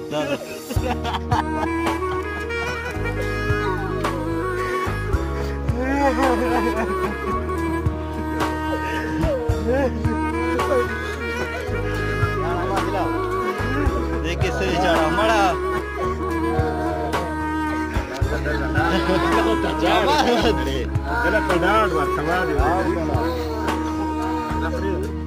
देख किससे जाना मरा Jala kadang, buat sama dia.